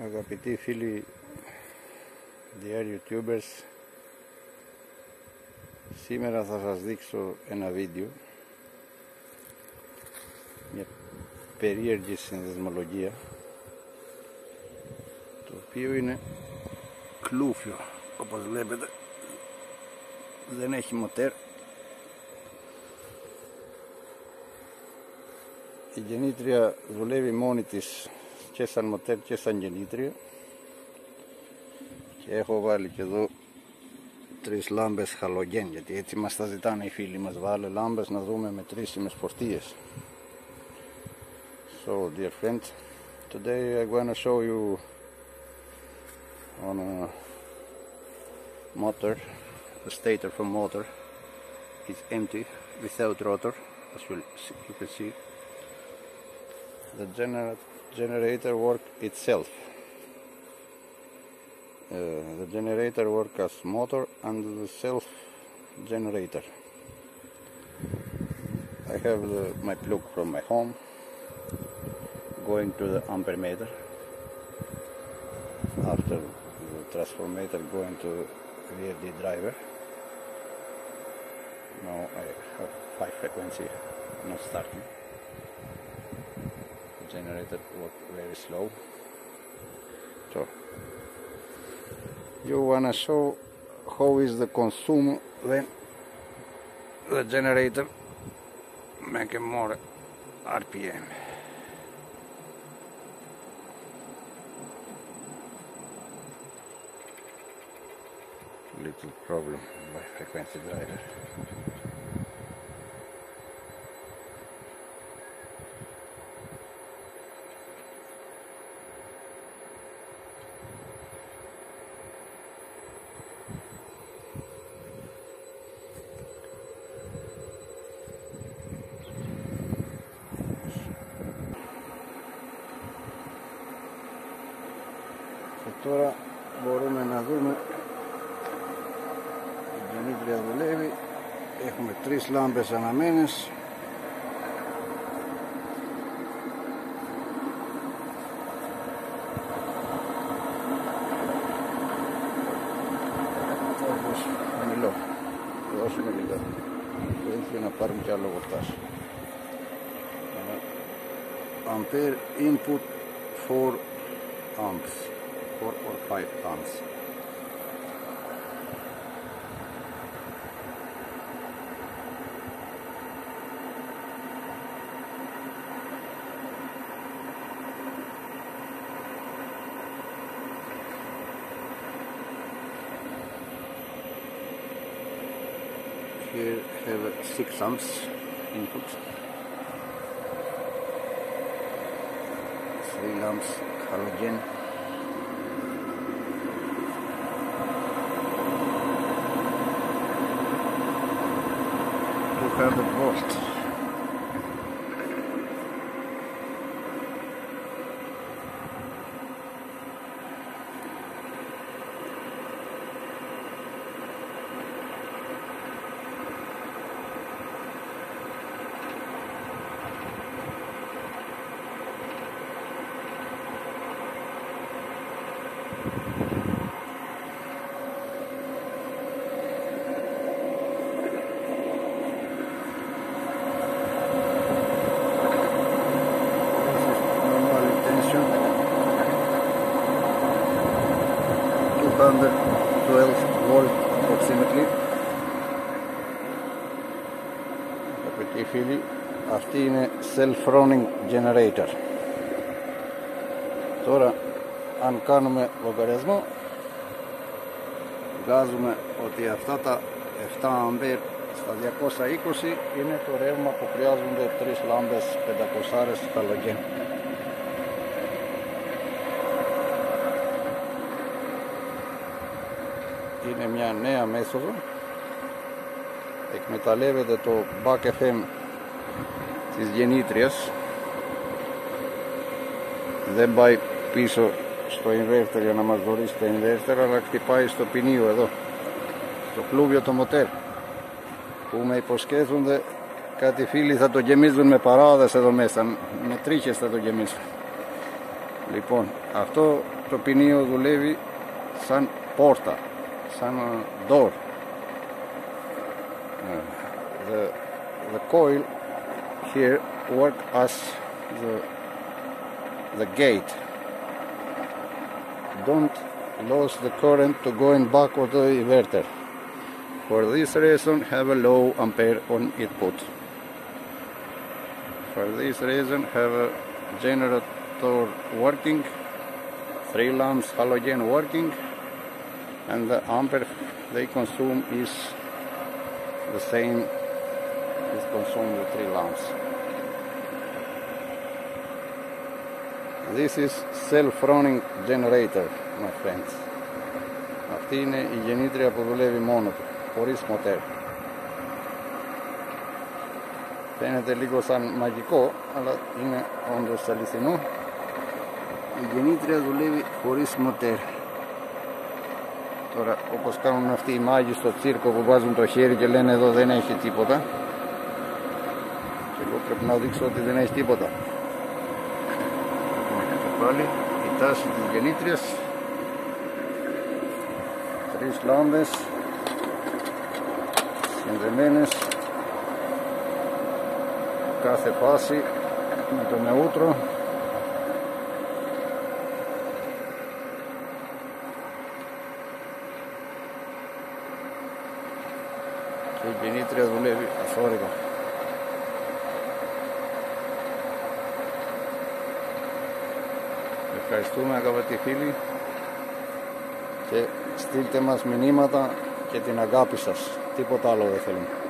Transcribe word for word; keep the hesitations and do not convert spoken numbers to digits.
Αγαπητοί φίλοι Dear YouTubers, σήμερα θα σας δείξω ένα βίντεο, μια περίεργη συνδεσμολογία, το οποίο είναι κλούφιο, όπως βλέπετε. Δεν έχει μοτέρ. Η γεννήτρια δουλεύει μόνη της και σαν μοτέρ και σαν γεννήτρια, και έχω βάλει και εδώ τρεις λάμπες χαλογέν, γιατί έτσι μας τα ζητάνε οι φίλοι μας, βάλε λάμπες να δούμε μετρήσιμες φορτίες. So dear friends, today I'm going to show you on a motor, the stator from motor is empty without rotor, as you, you can see. The gener generator work itself. Uh, the generator work as motor and the self generator. I have the, my plug from my home going to the ampermeter. After the transformator going to V F D driver. Now I have five frequency, not starting. Generator work very slow. So you wanna show how is the consume when the generator make more R P M. Little problem by frequency driver. Και τώρα μπορούμε να δούμε, η γεννήτρια δουλεύει, έχουμε τρεις λάμπες αναμένες. Όπως χαμηλό, δώσουμε λίγο βοήθεια να πάρουμε κι άλλο βολτάζ. Ampere input four amps, four or five amps. Here have six amps input, three lamps halogen, two hundred volts. two hundred twelve volt approximately. Αγαπητοί φίλοι, αυτή είναι self-running generator. Τώρα, αν κάνουμε λογαριασμό, βγάζουμε ότι αυτά τα επτά αμπέρ στα διακόσια είκοσι είναι το ρεύμα που χρειάζονται τρεις λάμπες πεντακόσια χαλογέν. Είναι μια νέα μέθοδο, εκμεταλλεύεται το back εφ εμ της γεννήτριας, δεν πάει πίσω στο inverter για να μας δωρήσει το inverter, αλλά χτυπάει στο ποινίο εδώ, στο κλούβιο το μοτέρ, που με υποσχέθονται κάτι φίλοι θα το γεμίζουν με παράδες εδώ μέσα, με τρίχες θα το γεμίσουν. Λοιπόν, αυτό το ποινίο δουλεύει σαν πόρτα, σαν door. The, the coil here work as the, the gate. Don't lose the current to going back of the inverter. For this reason, have a low ampere on input. For this reason, have a generator working, three lamps halogen working, and the ampere they consume is the same as consume the three lamps. This is self-running generator, my friends. Αυτή είναι η γεννήτρια που δουλεύει μόνο του, χωρίς μοτέρ. Φαίνεται λίγο σαν μαγικό, αλλά είναι όντως αληθινό. Η γεννήτρια δουλεύει χωρίς μοτέρ. Τώρα, όπως κάνουν αυτοί οι μάγοι στο τσίρκο που βάζουν το χέρι και λένε εδώ δεν έχει τίποτα, και εγώ πρέπει να δείξω ότι δεν έχει τίποτα. Πάλι η τάση της γεννήτριας, τρεις λάμπες συνδεμένες κάθε φάση με το νεούτρο. Και η γεννήτρια δουλεύει αφόρητα. Ευχαριστούμε αγαπητοί φίλοι και στείλτε μας μηνύματα και την αγάπη σας. Τίποτα άλλο δεν θέλουμε.